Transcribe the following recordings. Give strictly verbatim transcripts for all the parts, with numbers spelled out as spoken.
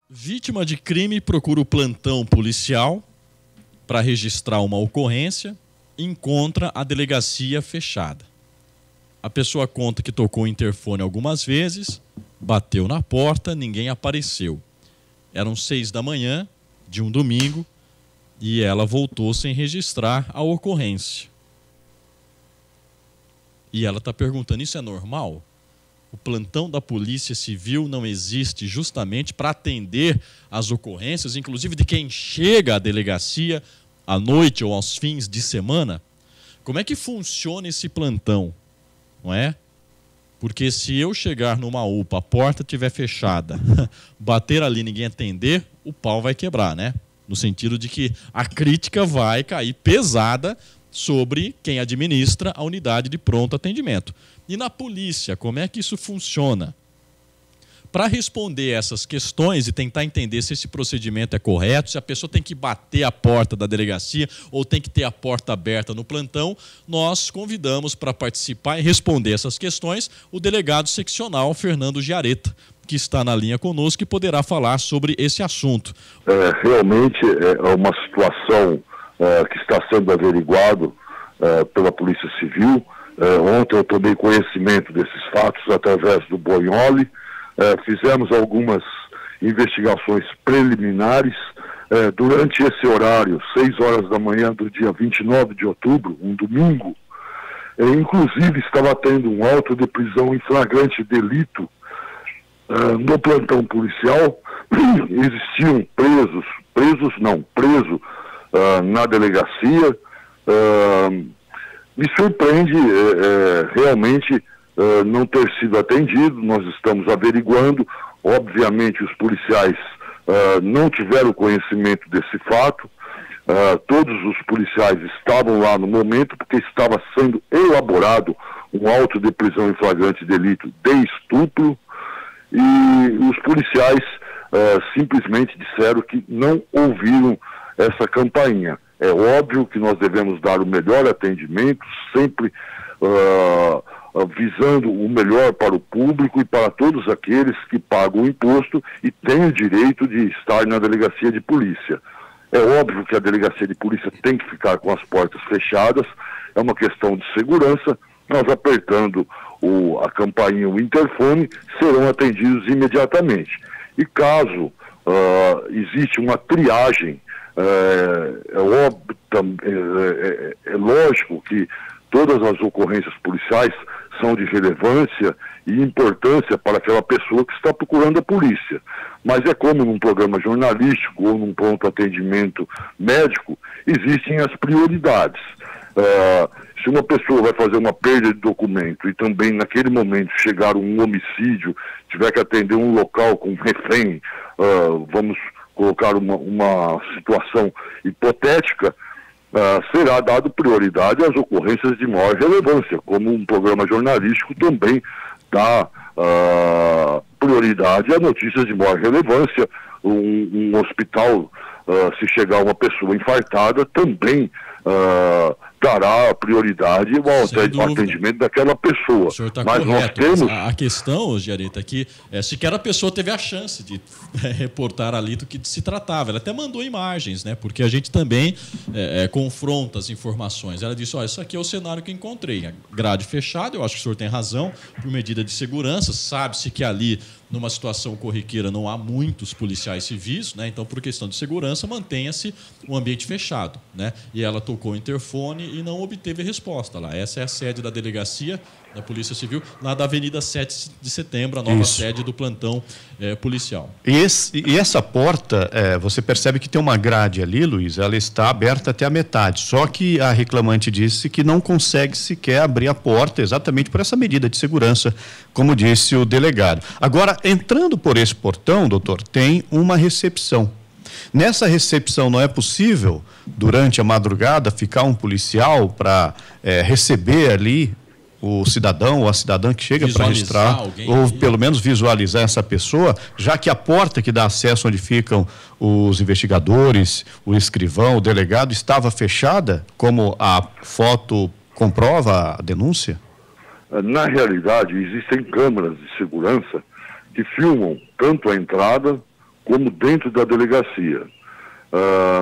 Vítima de crime procura o plantão policial para registrar uma ocorrência e encontra a delegacia fechada. A pessoa conta que tocou o interfone algumas vezes, bateu na porta, ninguém apareceu. Eram seis da manhã de um domingo e ela voltou sem registrar a ocorrência. E ela está perguntando, isso é normal? O plantão da Polícia Civil não existe justamente para atender as ocorrências, inclusive de quem chega à delegacia à noite ou aos fins de semana? Como é que funciona esse plantão? Não é? Porque se eu chegar numa U P A, a porta estiver fechada, bater ali e ninguém atender, o pau vai quebrar, né? No sentido de que a crítica vai cair pesada sobre quem administra a unidade de pronto atendimento. E na polícia, como é que isso funciona? Para responder essas questões e tentar entender se esse procedimento é correto, se a pessoa tem que bater a porta da delegacia ou tem que ter a porta aberta no plantão, nós convidamos para participar e responder essas questões o delegado seccional Fernando Giareta, que está na linha conosco e poderá falar sobre esse assunto. É, realmente é uma situação é, que está sendo averiguado é, pela Polícia Civil. É, ontem eu tomei conhecimento desses fatos através do Bognoli. É, fizemos algumas investigações preliminares. É, durante esse horário, seis horas da manhã do dia vinte e nove de outubro, um domingo, é, inclusive estava tendo um auto de prisão em flagrante delito é, no plantão policial. Existiam presos, presos não, preso é, na delegacia. É, me surpreende é, é, realmente Uh, não ter sido atendido. Nós estamos averiguando. Obviamente os policiais uh, não tiveram conhecimento desse fato. Uh, todos os policiais estavam lá no momento porque estava sendo elaborado um auto de prisão em flagrante delito de estupro e os policiais uh, simplesmente disseram que não ouviram essa campainha. É óbvio que nós devemos dar o melhor atendimento, sempre uh, visando o melhor para o público e para todos aqueles que pagam o imposto e têm o direito de estar na delegacia de polícia. É óbvio que a delegacia de polícia tem que ficar com as portas fechadas, é uma questão de segurança. Nós apertando o, a campainha, o interfone, serão atendidos imediatamente. E caso uh, existe uma triagem, uh, é, óbvio, é, é, é lógico que todas as ocorrências policiais são de relevância e importância para aquela pessoa que está procurando a polícia. Mas é como num programa jornalístico ou num pronto atendimento médico, existem as prioridades. Uh, se uma pessoa vai fazer uma perda de documento e também naquele momento chegar um homicídio, tiver que atender um local com refém, uh, vamos colocar uma, uma situação hipotética, Uh, será dado prioridade às ocorrências de maior relevância, como um programa jornalístico também dá uh, prioridade a notícias de maior relevância. Um, um hospital, uh, se chegar uma pessoa infartada, também uh, dará prioridade ao atendimento daquela pessoa. O senhor está Mas correto. nós temos... A questão, Giareta, é que é, sequer a pessoa teve a chance de é, reportar ali do que se tratava. Ela até mandou imagens, né? Porque a gente também é, é, confronta as informações. Ela disse, olha, isso aqui é o cenário que encontrei. A grade fechada, eu acho que o senhor tem razão, por medida de segurança. Sabe-se que ali, numa situação corriqueira, não há muitos policiais civis, né? Então, por questão de segurança, mantenha-se o ambiente fechado, né? E ela tocou o interfone e não obteve resposta lá. Essa é a sede da delegacia da Polícia Civil, lá da Avenida sete de setembro, a nova Isso. sede do plantão é, policial. E, esse, e essa porta, é, você percebe que tem uma grade ali, Luiz, ela está aberta até a metade, só que a reclamante disse que não consegue sequer abrir a porta, exatamente por essa medida de segurança, como disse o delegado. Agora, entrando por esse portão, doutor, tem uma recepção. Nessa recepção não é possível, durante a madrugada, ficar um policial para é, receber ali o cidadão ou a cidadã que chega para registrar, ou ali, pelo menos visualizar essa pessoa, já que a porta que dá acesso onde ficam os investigadores, o escrivão, o delegado, estava fechada, como a foto comprova a denúncia? Na realidade, existem câmeras de segurança que filmam tanto a entrada como dentro da delegacia. Ah,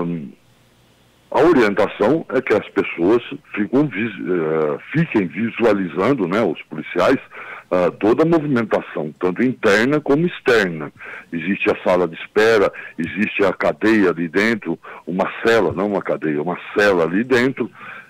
a orientação é que as pessoas ficam, uh, fiquem visualizando, né, os policiais, uh, toda a movimentação, tanto interna como externa. Existe a sala de espera, existe a cadeia ali dentro, uma cela, não uma cadeia, uma cela ali dentro,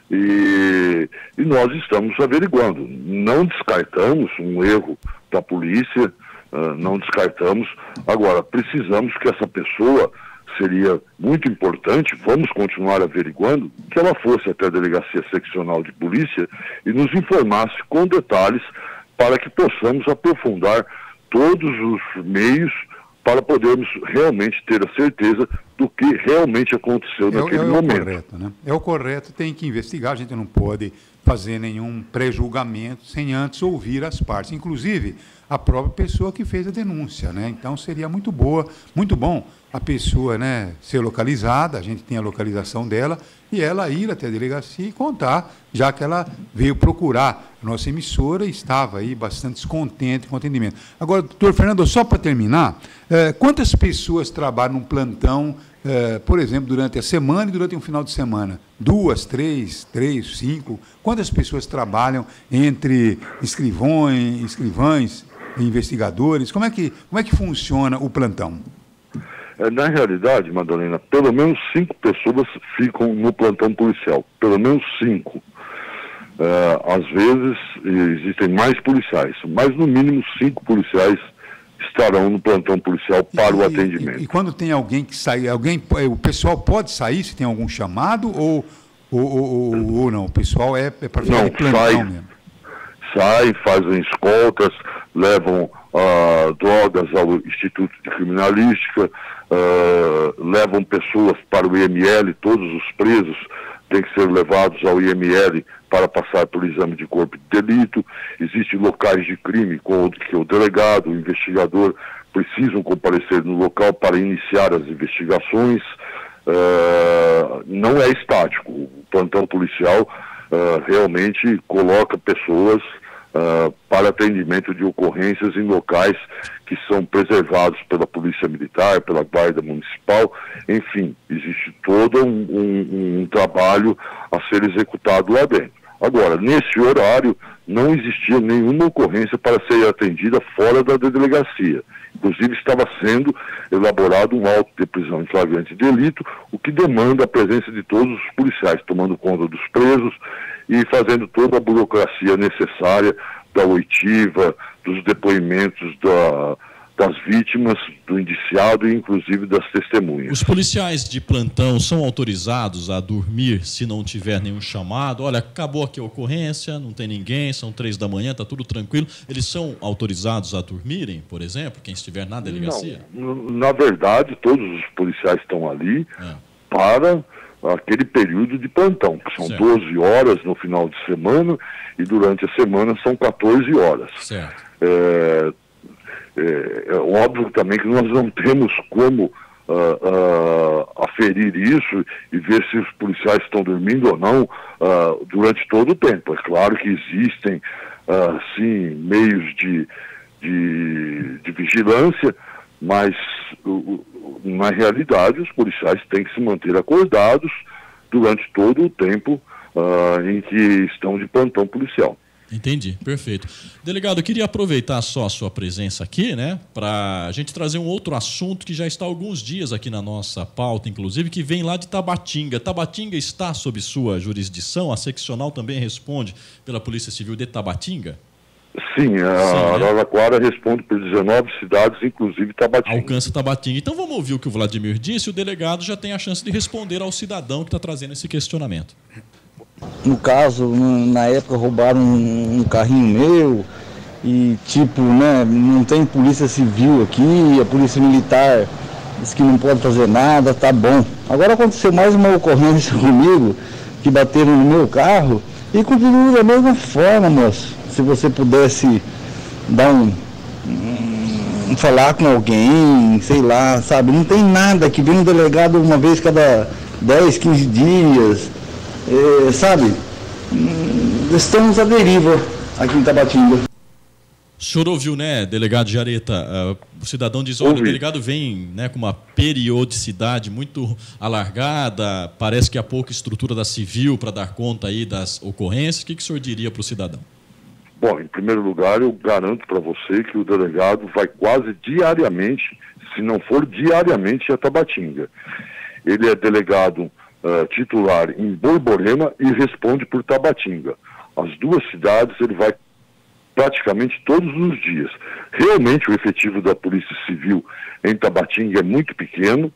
e, e nós estamos averiguando. Não descartamos um erro da polícia, uh, não descartamos. Agora, precisamos que essa pessoa... Seria muito importante, vamos continuar averiguando, que ela fosse até a Delegacia Seccional de Polícia e nos informasse com detalhes para que possamos aprofundar todos os meios para podermos realmente ter a certeza do que realmente aconteceu naquele é, é momento. É o correto, né? É o correto, tem que investigar, a gente não pode fazer nenhum pré-julgamento sem antes ouvir as partes, inclusive a própria pessoa que fez a denúncia, né? Então seria muito boa, muito bom a pessoa, né, ser localizada, a gente tem a localização dela, e ela ir até a delegacia e contar, já que ela veio procurar a nossa emissora e estava aí bastante descontente com o atendimento. Agora, doutor Fernando, só para terminar, eh, quantas pessoas trabalham num plantão, eh, por exemplo, durante a semana e durante um final de semana? Duas, três, três, cinco? Quantas pessoas trabalham entre escrivões, escrivães, investigadores? Como é que, como é que funciona o plantão? Na realidade, Madalena, pelo menos cinco pessoas ficam no plantão policial. Pelo menos cinco. É, às vezes existem mais policiais, mas no mínimo cinco policiais estarão no plantão policial para e, o atendimento. E, e quando tem alguém que sai, alguém, o pessoal pode sair se tem algum chamado ou, ou, ou, ou não? O pessoal é, é para ficar no plantão sai, mesmo? Sai, fazem escoltas, levam Uh, drogas ao Instituto de Criminalística, uh, levam pessoas para o I M L, todos os presos têm que ser levados ao I M L para passar por exame de corpo de delito. Existem locais de crime com o que o delegado, o investigador precisam comparecer no local para iniciar as investigações. Uh, não é estático. O plantão policial uh, realmente coloca pessoas Uh, para atendimento de ocorrências em locais que são preservados pela Polícia Militar, pela Guarda Municipal. Enfim, existe todo um, um, um trabalho a ser executado lá dentro. Agora, nesse horário, não existia nenhuma ocorrência para ser atendida fora da delegacia. Inclusive, estava sendo elaborado um auto de prisão em flagrante delito, o que demanda a presença de todos os policiais, tomando conta dos presos e fazendo toda a burocracia necessária da oitiva, dos depoimentos da, das vítimas, do indiciado e inclusive das testemunhas. Os policiais de plantão são autorizados a dormir se não tiver nenhum chamado? Olha, acabou aqui a ocorrência, não tem ninguém, são três da manhã, está tudo tranquilo. Eles são autorizados a dormirem, por exemplo, quem estiver na delegacia? Não, na verdade, todos os policiais estão ali é. para aquele período de plantão, que são certo. doze horas no final de semana e durante a semana são quatorze horas. Certo. É, é, é óbvio também que nós não temos como uh, uh, aferir isso e ver se os policiais estão dormindo ou não uh, durante todo o tempo. É claro que existem, uh, sim, meios de, de, de vigilância, mas uh, na realidade os policiais têm que se manter acordados durante todo o tempo uh, em que estão de plantão policial. Entendi, perfeito. Delegado, eu queria aproveitar só a sua presença aqui, né, para a gente trazer um outro assunto que já está há alguns dias aqui na nossa pauta, inclusive, que vem lá de Tabatinga. Tabatinga está sob sua jurisdição? A seccional também responde pela Polícia Civil de Tabatinga? Sim, a Sim, Araraquara é. responde por dezenove cidades, inclusive Tabatinga. Alcança Tabatinga. Então vamos ouvir o que o Vladimir disse, o delegado já tem a chance de responder ao cidadão que está trazendo esse questionamento. No caso, na época roubaram um, um carrinho meu e tipo, né, não tem polícia civil aqui, a polícia militar diz que não pode fazer nada, tá bom. Agora aconteceu mais uma ocorrência comigo, que bateram no meu carro e continua da mesma forma, moço. Se você pudesse dar um, um falar com alguém, sei lá, sabe, não tem nada, que vem um delegado uma vez cada dez, quinze dias. É, sabe, estamos à deriva aqui em Tabatinga. O senhor ouviu, né, delegado Jareta? Uh, o cidadão diz, olha, o delegado vem, né, com uma periodicidade muito alargada, parece que há pouca estrutura da civil para dar conta aí das ocorrências. O que, que o senhor diria para o cidadão? Bom, em primeiro lugar, eu garanto para você que o delegado vai quase diariamente, se não for diariamente, a Tabatinga. Ele é delegado uh, titular em Borborema e responde por Tabatinga. As duas cidades ele vai praticamente todos os dias. Realmente o efetivo da Polícia Civil em Tabatinga é muito pequeno,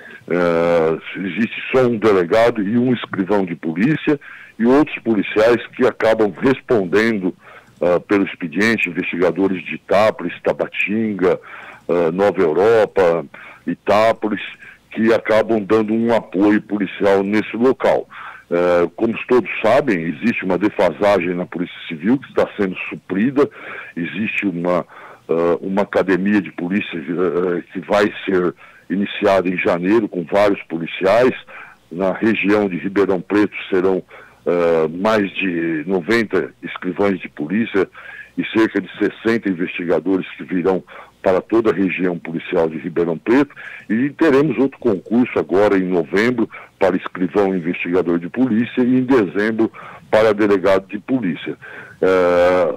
uh, existe só um delegado e um escrivão de polícia e outros policiais que acabam respondendo uh, pelo expediente, investigadores de Itápolis, Tabatinga, uh, Nova Europa, Itápolis, que acabam dando um apoio policial nesse local. Uh, como todos sabem, existe uma defasagem na Polícia Civil que está sendo suprida, existe uma, uh, uma academia de polícia uh, que vai ser iniciada em janeiro com vários policiais. Na região de Ribeirão Preto serão uh, mais de noventa escrivães de polícia e cerca de sessenta investigadores que virão para toda a região policial de Ribeirão Preto, e teremos outro concurso agora em novembro para escrivão e investigador de polícia e em dezembro para delegado de polícia. É,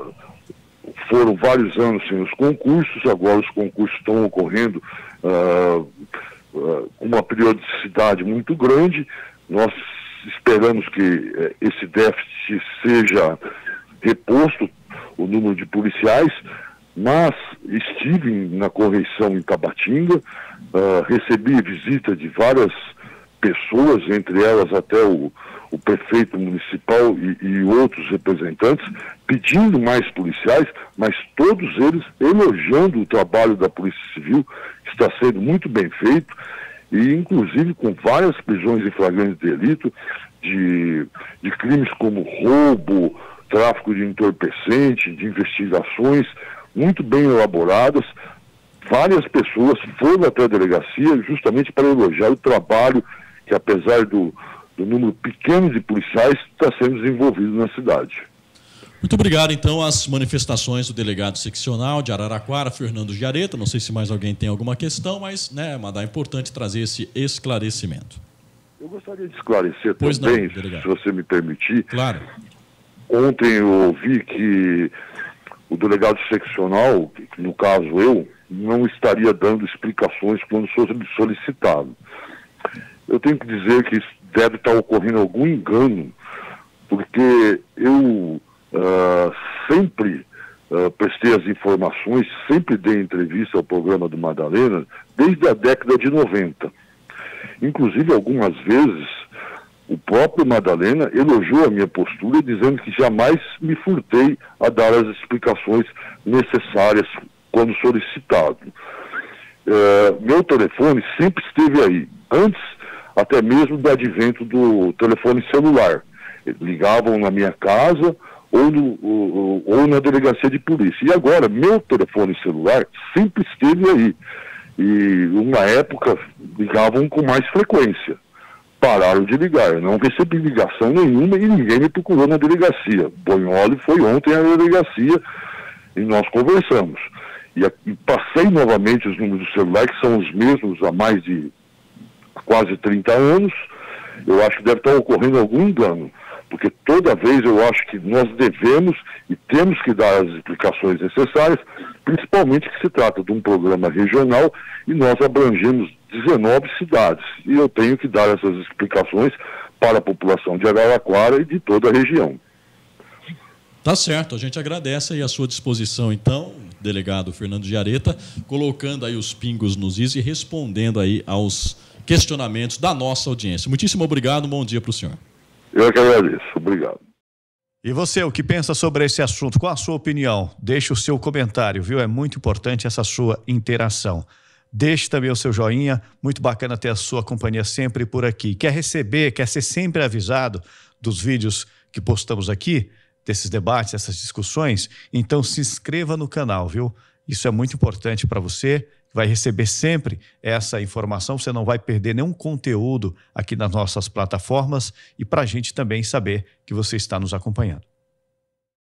foram vários anos sem os concursos, agora os concursos estão ocorrendo com uh, uh, uma periodicidade muito grande. Nós esperamos que uh, esse déficit seja reposto, o número de policiais, mas estive na correição em Tabatinga, uh, recebi visita de várias pessoas, entre elas até o, o prefeito municipal e, e outros representantes, pedindo mais policiais, mas todos eles elogiando o trabalho da Polícia Civil, que está sendo muito bem feito, e inclusive com várias prisões em flagrante delito, de, de crimes como roubo, tráfico de entorpecente, de investigações muito bem elaboradas. Várias pessoas foram até a delegacia justamente para elogiar o trabalho que, apesar do, do número pequeno de policiais, está sendo desenvolvido na cidade. Muito obrigado, então, às manifestações do delegado seccional de Araraquara, Fernando Jareta. Não sei se mais alguém tem alguma questão, mas, né, Madá, é importante trazer esse esclarecimento. Eu gostaria de esclarecer pois também, não, se você me permitir. Claro. Ontem eu ouvi que o delegado seccional, no caso eu, não estaria dando explicações quando sou solicitado. Eu tenho que dizer que deve estar ocorrendo algum engano, porque eu uh, sempre uh, prestei as informações, sempre dei entrevista ao programa do Madalena, desde a década de noventa. Inclusive, algumas vezes, o próprio Madalena elogiou a minha postura, dizendo que jamais me furtei a dar as explicações necessárias quando solicitado. É, meu telefone sempre esteve aí, antes até mesmo do advento do telefone celular. Ligavam na minha casa ou, no, ou, ou na delegacia de polícia. E agora, meu telefone celular sempre esteve aí. E, uma época, ligavam com mais frequência. Pararam de ligar, eu não recebi ligação nenhuma e ninguém me procurou na delegacia. Bonholi foi ontem à delegacia e nós conversamos. E, e passei novamente os números do celular, que são os mesmos há mais de quase trinta anos. Eu acho que deve estar ocorrendo algum engano, porque toda vez eu acho que nós devemos e temos que dar as explicações necessárias, principalmente que se trata de um programa regional e nós abrangemos dezenove cidades, e eu tenho que dar essas explicações para a população de Araraquara e de toda a região. Tá certo, a gente agradece aí a sua disposição, então, delegado Fernando Jareta, colocando aí os pingos nos is e respondendo aí aos questionamentos da nossa audiência. Muitíssimo obrigado, um bom dia para o senhor. Eu que agradeço, obrigado. E você, o que pensa sobre esse assunto? Qual a sua opinião? Deixe o seu comentário, viu? É muito importante essa sua interação. Deixe também o seu joinha, muito bacana ter a sua companhia sempre por aqui. Quer receber, quer ser sempre avisado dos vídeos que postamos aqui, desses debates, essas discussões? Então se inscreva no canal, viu? Isso é muito importante para você, vai receber sempre essa informação, você não vai perder nenhum conteúdo aqui nas nossas plataformas e para a gente também saber que você está nos acompanhando.